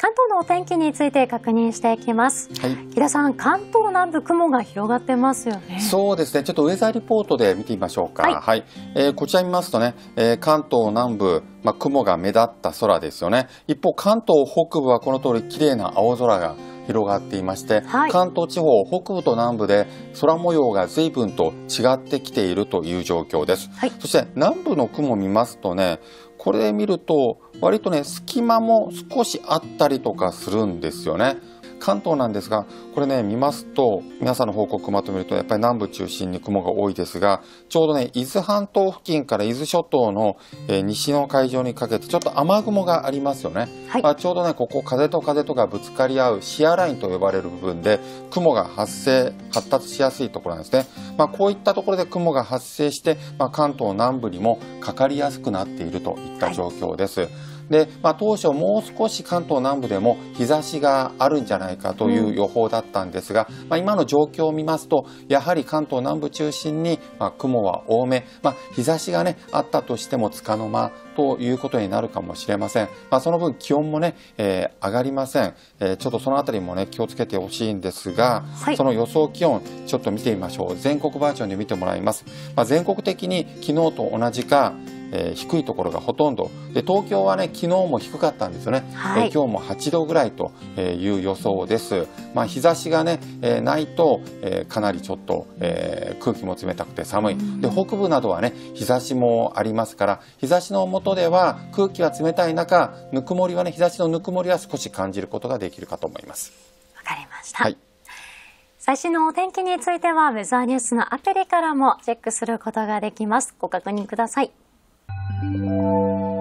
関東のお天気について確認していきます。 はい、 木田さん、関東南部雲が広がってますよね。 そうですね。ちょっとウェザーリポートで見てみましょうか。はい。こちら見ますとね、関東南部、雲が目立った空ですよね。一方、関東北部はこの通り綺麗な青空が広がっていまして、 はい、 関東地方北部と南部で空模様が随分と違ってきているという状況です。 はい、 そして南部の雲を見ますとね、これで見ると割とね隙間も少しあったりとかするんですよね。関東なんですが、これね見ますと皆さんの報告まとめるとやっぱり南部中心に雲が多いですが、ちょうどね伊豆半島付近から伊豆諸島の、西の海上にかけてちょっと雨雲がありますよね。はい、ちょうどねここ風と風とがぶつかり合うシアラインと呼ばれる部分で雲が発達しやすいところなんですね。こういったところで雲が発生して、関東南部にもかかりやすくなっているといった状況です。はい、で当初もう少し関東南部でも日差しがあるんじゃないかという予報だったんですが、今の状況を見ますとやはり関東南部中心に、雲は多め、日差しがねあったとしてもつかの間ということになるかもしれません。その分気温もね、上がりません。ちょっとそのあたりもね気をつけてほしいんですが、はい、その予想気温ちょっと見てみましょう。全国バージョンで見てもらいます。全国的に昨日と同じか低いところがほとんどで、東京はね昨日も低かったんですよね。はい、今日も8度ぐらいという予想です。日差しがね、ないと、かなりちょっと、空気も冷たくて寒いで、北部などはね日差しもありますから、日差しの下では空気が冷たい中、ぬくもりはね日差しのぬくもりは少し感じることができるかと思います。 わかりました。 はい、 最新のお天気についてはウェザーニュースのアプリからもチェックすることができます。ご確認ください。